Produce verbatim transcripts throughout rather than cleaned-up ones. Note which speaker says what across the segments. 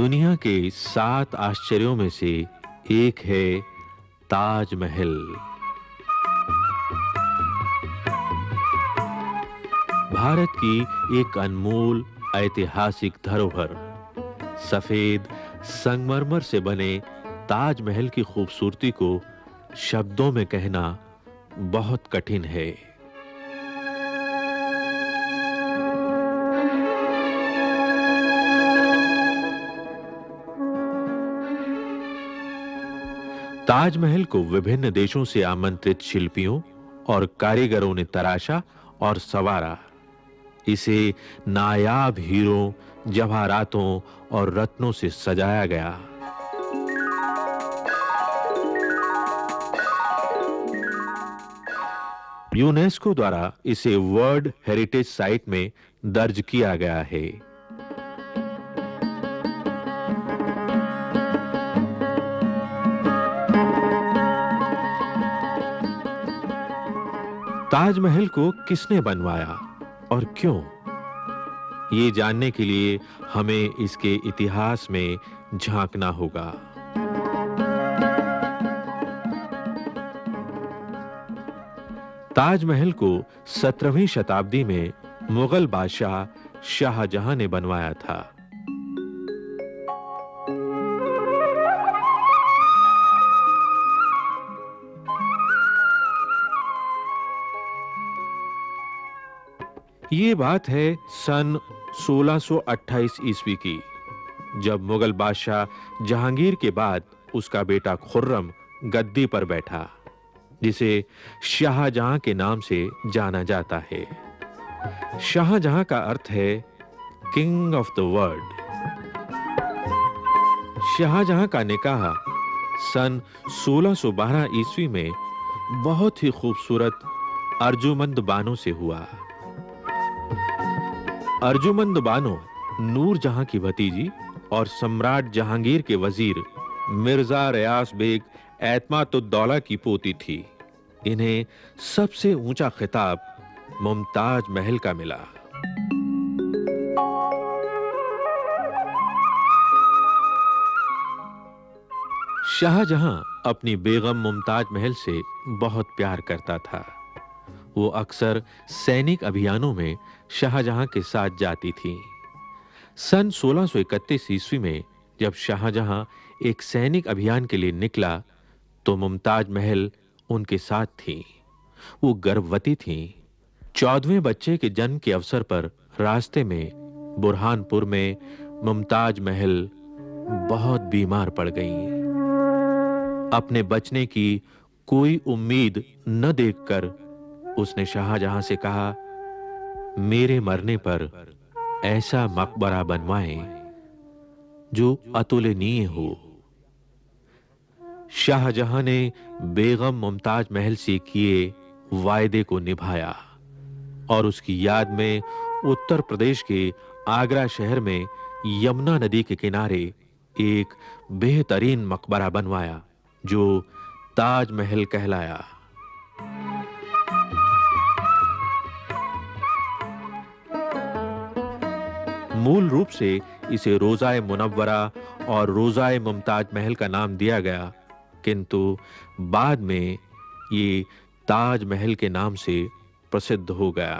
Speaker 1: दुनिया के सात आश्चर्यों में से एक है ताजमहल। भारत की एक अनमोल ऐतिहासिक धरोहर, सफेद संगमरमर से बने ताजमहल की खूबसूरती को शब्दों में कहना बहुत कठिन है। ताजमहल को विभिन्न देशों से आमंत्रित शिल्पियों और कारीगरों ने तराशा और संवारा। इसे नायाब हीरों, जवाहरातों और रत्नों से सजाया गया। यूनेस्को द्वारा इसे वर्ल्ड हेरिटेज साइट में दर्ज किया गया है। ताजमहल को किसने बनवाया और क्यों? ये जानने के लिए हमें इसके इतिहास में झांकना होगा। ताजमहल को सत्रहवीं शताब्दी में मुगल बादशाह शाहजहां ने बनवाया था। ये बात है सन सोलह सौ अट्ठाईस ईस्वी की, जब मुगल बादशाह जहांगीर के बाद उसका बेटा खुर्रम गद्दी पर बैठा, जिसे शाहजहां के नाम से जाना जाता है। शाहजहां का अर्थ है king of the world. Shahjahan का निकाह सन सोलह सौ बारह ईस्वी में बहुत ही खूबसूरत अर्जुमंद बानो से हुआ। अर्जुमंद बानो नूरजहां की भतीजी और सम्राट जहांगीर के वजीर मिर्जा रियास बेग एतमातुद्दौला की पोती थी। इन्हें सबसे ऊंचा खिताब मुमताज महल का मिला। शाहजहां अपनी बेगम मुमताज महल से बहुत प्यार करता था। वो अक्सर सैनिक अभियानों में शाहजहां के साथ जाती थी। सन सोलह सौ इकतीस ईस्वी में जब शाहजहां एक सैनिक अभियान के लिए निकला, तो मुमताज महल उनके साथ थी। वो गर्भवती थी। चौदहवें बच्चे के जन्म के अवसर पर रास्ते में बुरहानपुर में मुमताज महल बहुत बीमार पड़ गईं। अपने बचने की कोई उम्मीद न देखकर उसने शाहजहां से कहा, मेरे मरने पर ऐसा मकबरा बनवाएं जो अतुलनीय हो। शाहजहां ने बेगम मुमताज महल से किए वायदे को निभाया और उसकी याद में उत्तर प्रदेश के आगरा शहर में यमुना नदी के किनारे एक बेहतरीन मकबरा बनवाया जो ताजमहल कहलाया। मूल रूप से इसे रोज़ाए मुनव्वरा और रोज़ाए मुमताज महल का नाम दिया गया, किंतु बाद में ये ताज महल के नाम से प्रसिद्ध हो गया।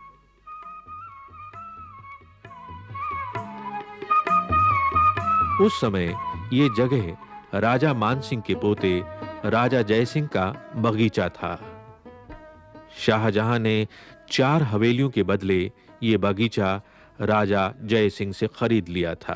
Speaker 1: उस समय ये जगह राजा मानसिंह के पोते राजा जयसिंह का बगीचा था। शाहजहां ने चार हवेलियों के बदले ये बगीचा राजा जयसिंह से खरीद लिया था।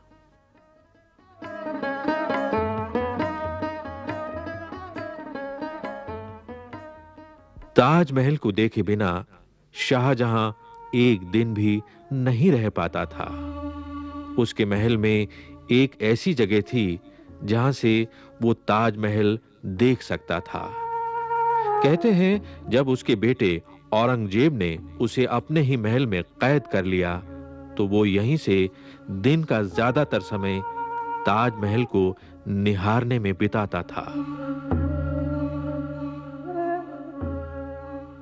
Speaker 1: ताजमहल को देखे बिना शाहजहां एक दिन भी नहीं रह पाता था। उसके महल में एक ऐसी जगह थी जहां से वो ताजमहल देख सकता था। कहते हैं जब उसके बेटे औरंगजेब ने उसे अपने ही महल में कैद कर लिया, तो वो यहीं से दिन का ज्यादातर समय ताजमहल को निहारने में बिताता था।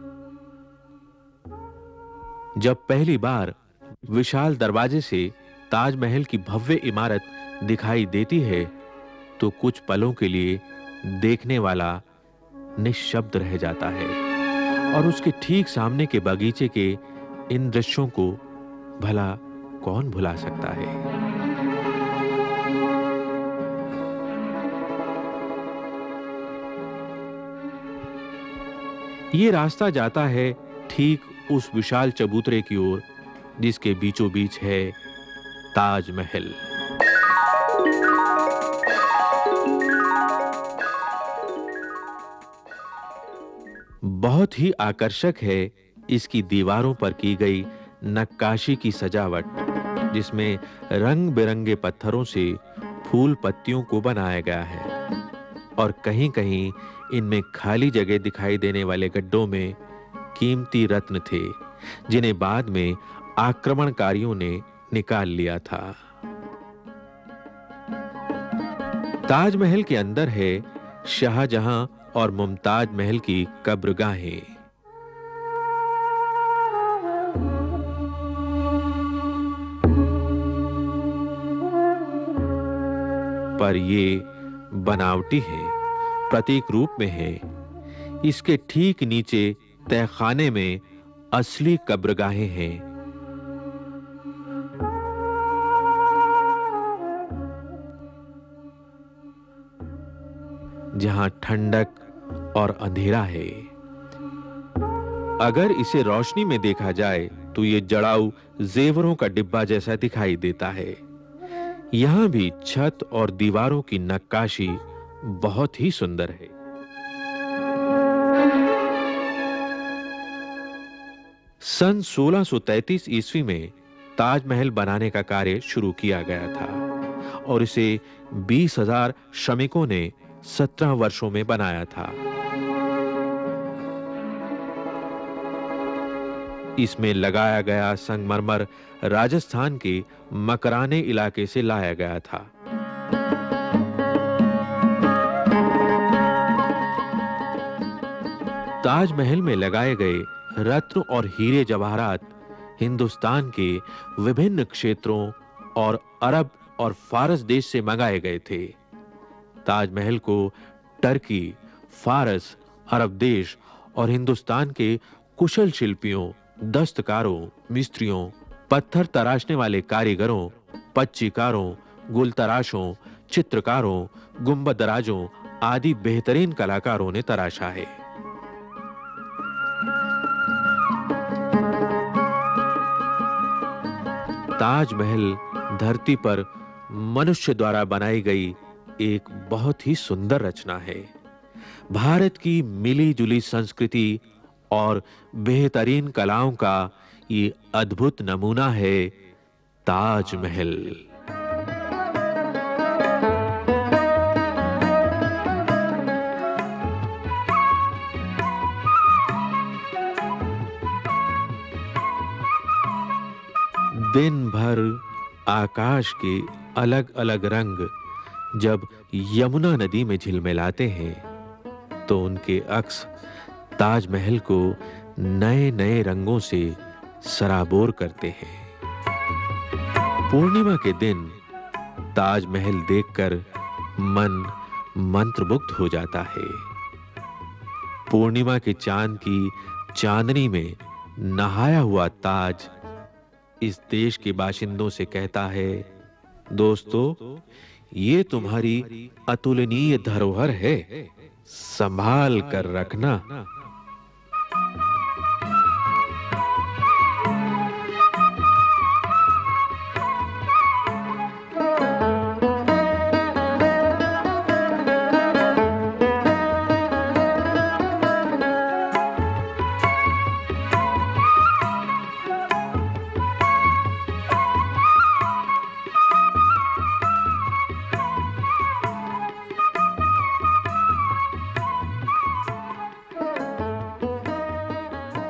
Speaker 1: जब पहली बार विशाल दरवाजे से ताजमहल की भव्य इमारत दिखाई देती है तो कुछ पलों के लिए देखने वाला निश्शब्द रह जाता है और उसके ठीक सामने के बगीचे के इन दृश्यों को भला कौन भुला सकता है। ये रास्ता जाता है ठीक उस विशाल चबूतरे की ओर जिसके बीचों बीच है ताजमहल। बहुत ही आकर्षक है इसकी दीवारों पर की गई नक्काशी की सजावट, जिसमें रंग-बिरंगे पत्थरों से फूल पत्तियों को बनाया गया है और कहीं-कहीं इनमें खाली जगह दिखाई देने वाले गड्ढों में कीमती रत्न थे जिन्हें बाद में आक्रमणकारियों ने निकाल लिया था। ताजमहल के अंदर है शाहजहां और मुमताज महल की कब्रगाहें। पर ये बनावटी है, प्रतीक रूप में है। इसके ठीक नीचे तहखाने में असली कब्रगाहें हैं। जहां ठंडक और अंधेरा है। अगर इसे रोशनी में देखा जाए तो ये जड़ाऊ जेवरों का डिब्बा जैसा दिखाई देता है। यहां भी छत और दीवारों की नक्काशी बहुत ही सुंदर है। सन सोलह सौ तैंतीस ईस्वी में ताजमहल बनाने का कार्य शुरू किया गया था और इसे बीस हज़ार श्रमिकों ने सत्रह वर्षों में बनाया था। इसमें लगाया गया संगमरमर राजस्थान के मकराने इलाके से लाया गया था। ताजमहल में लगाए गए रत्न और हीरे जवाहरात हिंदुस्तान के विभिन्न क्षेत्रों और अरब और फारस देश से मंगाए गए थे। ताजमहल को टर्की, फारस, अरब देश और हिंदुस्तान के कुशल शिल्पियों, दस्तकारों, मिस्त्रियों, पत्थर तराशने वाले कारीगरों, पच्चीकारों, गुलतराशों, चित्रकारों, गुंबदराजों आदि बेहतरीन कलाकारों ने तराशा है। ताजमहल धरती पर मनुष्य द्वारा बनाई गई एक बहुत ही सुंदर रचना है। भारत की मिली-जुली संस्कृति और बेहतरीन कलाओं का ये अद्भुत नमूना है ताजमहल। दिन भर आकाश के अलग-अलग रंग जब यमुना नदी में झिलमिलाते हैं तो उनके अक्स ताजमहल को नए-नए रंगों से सराबोर करते हैं। पूर्णिमा के दिन ताजमहल देखकर मन मंत्रमुग्ध हो जाता है। पूर्णिमा के चांद की चांदनी में नहाया हुआ ताज इस देश के बाशिंदों से कहता है, दोस्तों, ये तुम्हारी अतुलनीय धरोहर है, संभाल कर रखना।